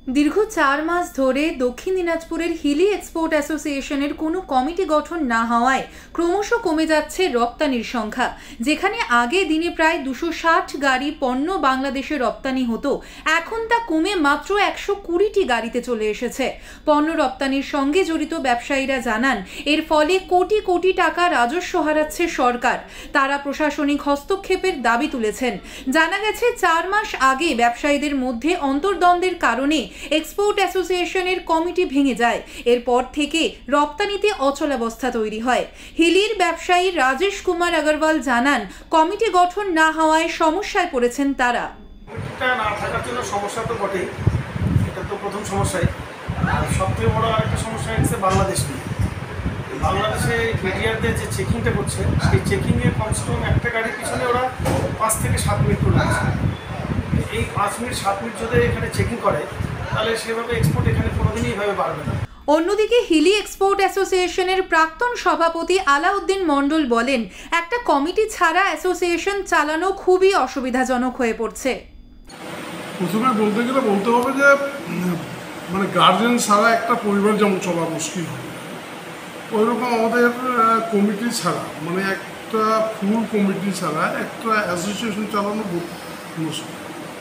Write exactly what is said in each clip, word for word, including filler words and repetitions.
দীর্ঘ চার মাস ধরে দক্ষিণ দিনাজপুরের হিলি এক্সপোর্ট অ্যাসোসিয়েশনের কোনো কমিটি গঠন না হওয়ায় ক্রমশ কমে যাচ্ছে রপ্তানির সংখ্যা। যেখানে আগে দিনে প্রায় দুশো ষাট গাড়ি পণ্য বাংলাদেশে রপ্তানি হতো, এখন তা কমে মাত্র একশো কুড়িটি গাড়িতে চলে এসেছে। পণ্য রপ্তানির সঙ্গে জড়িত ব্যবসায়ীরা জানান, এর ফলে কোটি কোটি টাকা রাজস্ব হারাচ্ছে সরকার। তারা প্রশাসনিক হস্তক্ষেপের দাবি তুলেছেন। জানা গেছে, চার মাস আগে ব্যবসায়ীদের মধ্যে অন্তর্দ্বন্দ্বের কারণে এক্সপোর্ট অ্যাসোসিয়েশনের কমিটি ভেঙে যায়। এরপর থেকে রপ্তানিতে অচলাবস্থা তৈরি হয়। হিলির ব্যবসায়ী রাজেশ কুমার আগরওয়াল জানান, কমিটি গঠন না হওয়ায় সমস্যায় পড়েছেন তারা। না থাকার জন্য সমস্যা তো বটেই, এটা তো প্রথম সমস্যাই। আর সবথেকে বড় আরেকটা সমস্যা হচ্ছে বাংলাদেশ নিয়ে। বাংলাদেশে মিডিয়ারদের যে চেকিংটা করছে, সেই চেকিংয়ে কমসে কম একটা গাড়ির পিছনে ওরা পাঁচ থেকে সাত মিনিট করে দিচ্ছে। এই পাঁচ মিনিট সাত মিনিট যদি এখানে চেকিং করে, তাহলে সেভাবে এক্সপোর্ট এখানে কোনোদিনই এভাবে বাড়বে না। অন্যদিকে হিলি এক্সপোর্ট অ্যাসোসিয়েশনের প্রাক্তন সভাপতি আলাউদ্দিন মণ্ডল বলেন, একটা কমিটি ছাড়া অ্যাসোসিয়েশন চালানো খুবই অসুবিধাজনক হয়ে পড়ছে। প্রথমে বলতে গেলে বলতে হবে যে মানে গার্জেন ছাড়া একটা পরিবার যেমন চলা মুশকিল হয়, ওইরকম আমাদের কমিটি ছাড়া মানে একটা ফুল কমিটি ছাড়া একটা অ্যাসোসিয়েশন চালানো মুশকিল।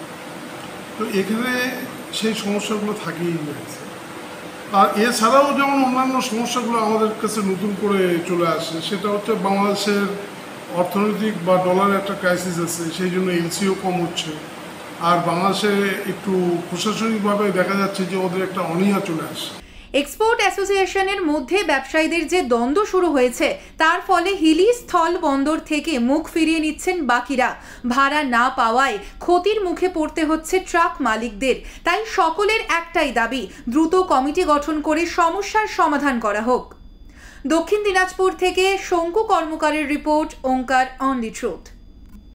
তো এখানে সেই সমস্যাগুলো থাকেই রয়েছে। আর এছাড়াও যেমন অন্যান্য সমস্যাগুলো আমাদের কাছে নতুন করে চলে আসে, সেটা হচ্ছে বাংলাদেশের অর্থনৈতিক বা ডলারের একটা ক্রাইসিস আছে, সেই জন্য এলসিও কম হচ্ছে। আর বাংলাদেশে একটু প্রশাসনিকভাবে দেখা যাচ্ছে যে ওদের একটা অনীহা চলে আসে। এক্সপোর্ট অ্যাসোসিয়েশনের মধ্যে ব্যবসায়ীদের যে দ্বন্দ্ব শুরু হয়েছে, তার ফলে হিলি স্থল বন্দর থেকে মুখ ফিরিয়ে নিচ্ছেন বাকিরা। ভাড়া না পাওয়ায় ক্ষতির মুখে পড়তে হচ্ছে ট্রাক মালিকদের। তাই সকলের একটাই দাবি, দ্রুত কমিটি গঠন করে সমস্যার সমাধান করা হোক। দক্ষিণ দিনাজপুর থেকে শঙ্কু কর্মকারের report, Onkar on the truth.